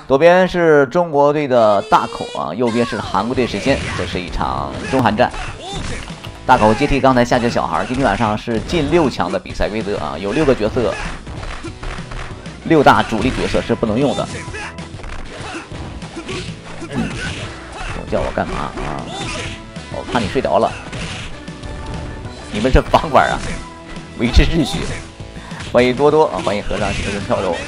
左边是中国队的大口啊，右边是韩国队神仙，这是一场中韩战。大口接替刚才下去的小孩，今天晚上是进6强的比赛规则啊，有6个角色，6大主力角色是不能用的。总叫我干嘛啊？我怕你睡着了。你们是房管啊，维持秩序。欢迎多多啊，欢迎和尚学生跳肉。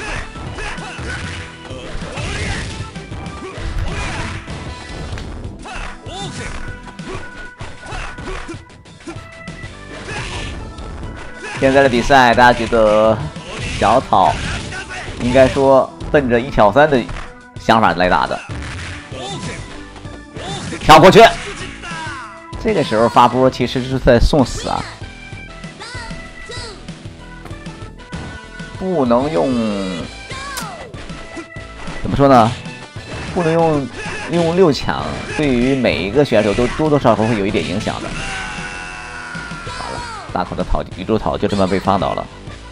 现在的比赛，大家觉得小草应该说奔着1挑3的想法来打的，跳过去。这个时候发波其实是在送死啊，不能用，怎么说呢？不能用6强，对于每一个选手都多多少少会有一点影响的。大口的宇宙桃就这么被放倒了，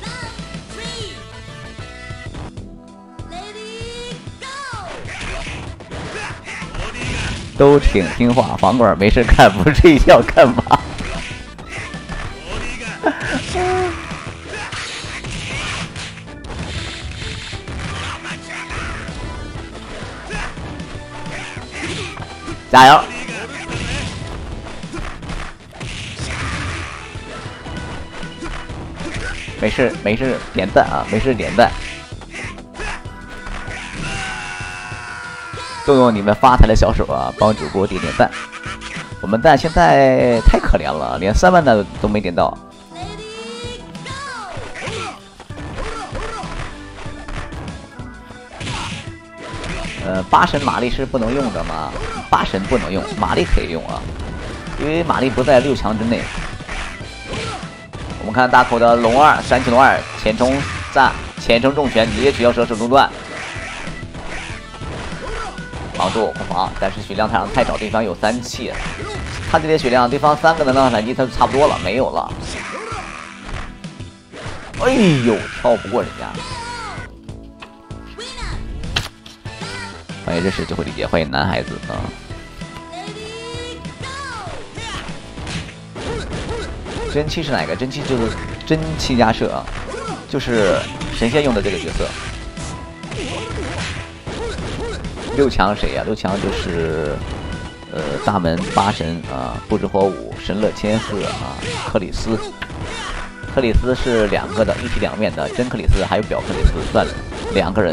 都挺听话，房管没事干不睡觉干嘛？加油！没事没事，点赞啊，没事点赞。动动你们发财的小手啊，帮主播点点赞。我们蛋现在太可怜了，连3万的都没点到。8神玛丽是不能用的吗？8神不能用，玛丽可以用啊，因为玛丽不在6强之内。我们看大口的龙2，闪起龙2，前冲炸，前冲重拳，直接取消蛇手中断，防住护防，但是血量太少，对方有3气，他这点血量，对方3个能量闪击，他就差不多了，没有了。哎呦，跳不过人家。欢迎认识就会理解，欢迎男孩子啊。真气是哪个？真气就是真气加射啊，就是神仙用的这个角色。6强谁呀？6强就是大门8神啊，不知火舞、神乐千鹤啊，克里斯。克里斯是2个的，一体两面的，真克里斯还有表克里斯，算2个人。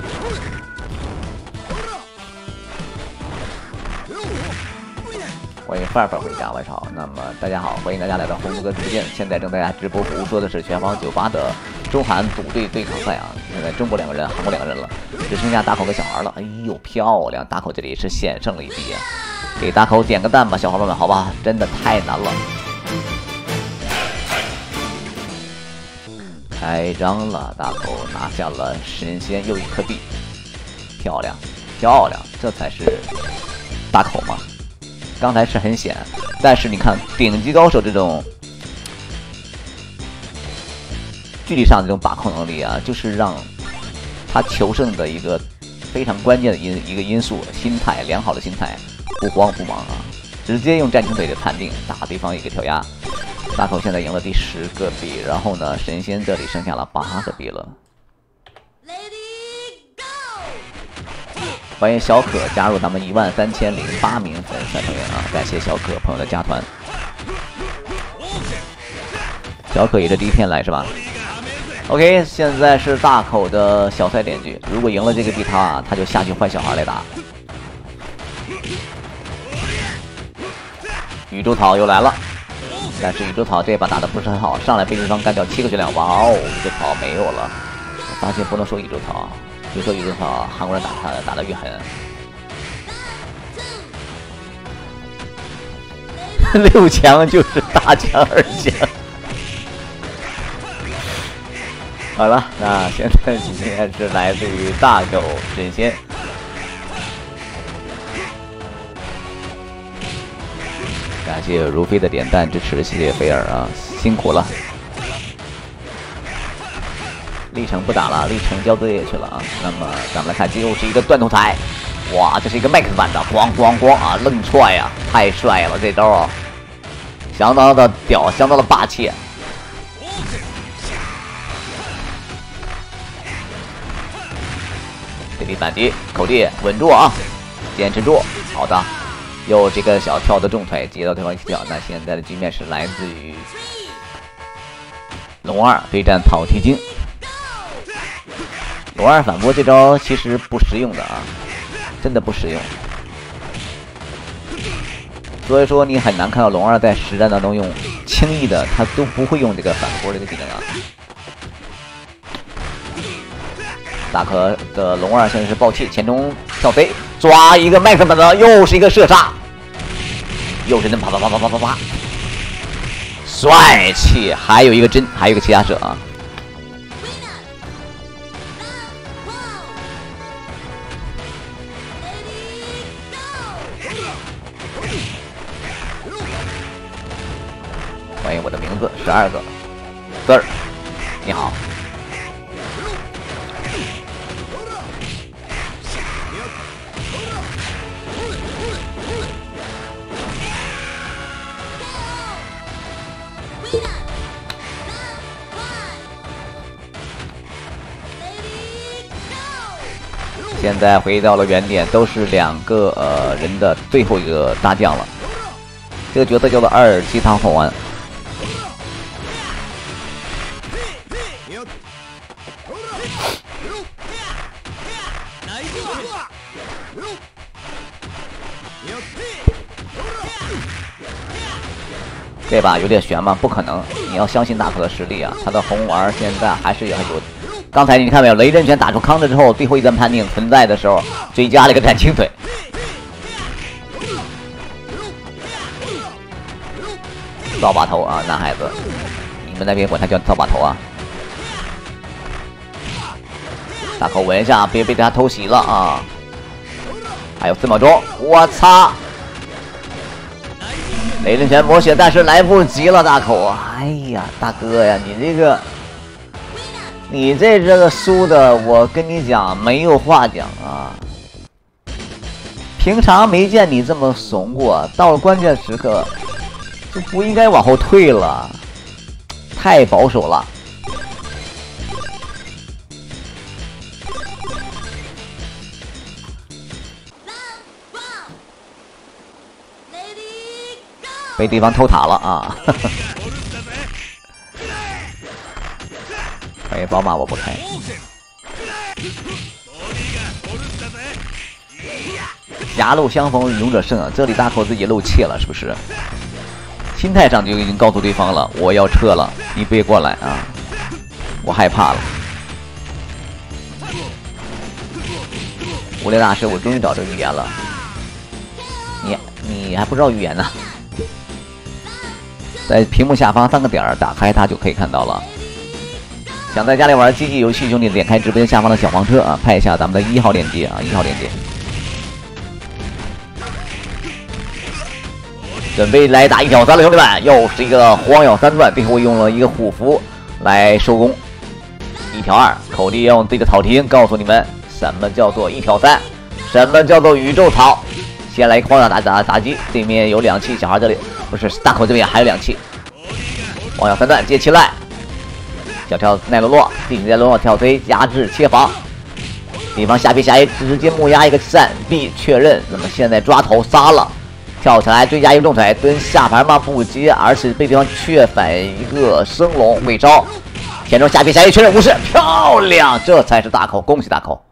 欢迎范范回家，晚上好。那么大家好，欢迎大家来到红哥直播间。现在正在直播服务说的是全方98的中韩组队对抗赛啊。现在中国2个人，韩国2个人了，只剩下大口跟小孩了。哎呦，漂亮！大口这里是险胜了一笔啊，给大口点个赞吧，小伙伴们，好吧？真的太难了。开张了，大口拿下了神仙又一颗币，漂亮，漂亮，这才是大口嘛。刚才是很险，但是你看顶级高手这种距离上这种把控能力啊，就是让他求胜的一个非常关键的一个因素，心态良好的心态，不慌不忙啊，直接用战情腿的判定打对方一个跳压。大口现在赢了第10个币，然后呢，神仙这里剩下了8个币了。欢迎小可加入咱们13008名粉丝成员啊！感谢小可朋友的加团。小可也是第一天来是吧 ？OK， 现在是大口的小赛点局，如果赢了这个币他就下去换小孩来打。宇宙桃又来了，但是宇宙桃这把打的不是很好，上来被对方干掉7个血量，哇哦，宇宙桃没有了。我发现不能说宇宙桃。越说宇宙桃，韩国人打得越狠。6强就是大强2强。好了，那现在今天是来自于大狗神仙。感谢如飞的点赞支持，谢谢菲尔啊，辛苦了。 历程不打了，历程交作业去了啊。那么咱们来看，这又是一个断头台，哇，这是一个 Max 版的，咣咣咣啊，愣踹呀，太帅了这招啊，相当的屌，相当的霸气。这里反击，口地稳住啊，坚持住，好的，又这个小跳的重腿接到对方一起跳。那现在的局面是来自于龙二对战草剃精。龙二反驳这招其实不实用的啊，真的不实用。所以说你很难看到龙二在实战当中用轻易的，他都不会用这个反驳这个技能啊。大可的龙二现在是爆气，前冲跳飞，抓一个 Max 版的，又是一个射杀，又是那啪啪啪啪啪啪啪，帅气！还有一个针，还有一个其他射啊。欢迎我的名字12个字儿，你好。现在回到了原点，都是2个人的最后一个大将了。这个角色叫做二七汤后丸。这把有点悬吗？不可能！你要相信大可的实力啊，他的红丸现在还是很有。刚才你看没有，雷震拳打出康之后，最后一段判定存在的时候，追加了一个战青腿。扫把头啊，男孩子，你们那边管他叫扫把头啊。大口闻一下，别被他偷袭了啊！还有4秒钟，我擦！雷震拳抹血，但是来不及了，大口啊！哎呀，大哥呀，你这个输的，我跟你讲没有话讲啊！平常没见你这么怂过，到了关键时刻就不应该往后退了，太保守了。被对方偷塔了啊！欢迎宝马，我不开。狭路相逢勇者胜啊！这里大口自己漏气了，是不是？心态上就已经告诉对方了，我要撤了，你别过来啊！我害怕了。无聊大师，我终于找这个预言了。你还不知道预言呢？在屏幕下方3个点打开它就可以看到了。想在家里玩机器游戏，兄弟点开直播间下方的小黄车啊，拍一下咱们的1号链接啊，1号链接。准备来打1挑3了，兄弟们，又是一个荒咬3段，最后用了一个虎符来收工。1挑2，口地用这个草蹄告诉你们什么叫做1挑3，什么叫做宇宙草。先来一个荒咬打击，对面有2气，小孩这里不是大口这边还有2气。荒咬3段接起来，小跳奈洛洛，地形在洛洛跳飞压制切防，对方下劈下 A 直接木压一个闪避确认。那么现在抓头杀了，跳起来追加一个重腿蹲下盘吗？不接，而是被对方确反一个升龙尾招，前中下劈下 A 确认无视，漂亮，这才是大口，恭喜大口。